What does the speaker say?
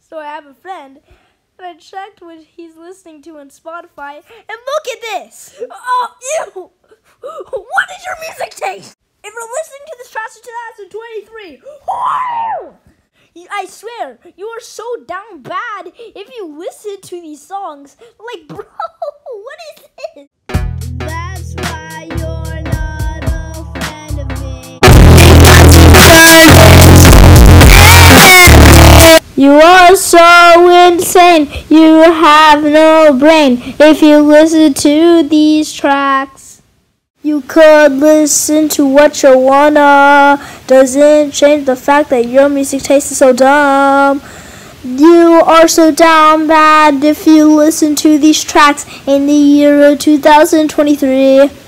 So I have a friend, and I checked what he's listening to on Spotify, and look at this! Oh, ew! What is your music taste? If you're listening to this track in 2023, I swear, you are so down bad if you listen to these songs. Like, bro, what is this? That's why you're not a friend of me. You are so insane, you have no brain if you listen to these tracks. You could listen to what you wanna, doesn't change the fact that your music taste is so dumb. You are so down bad if you listen to these tracks in the year of 2023.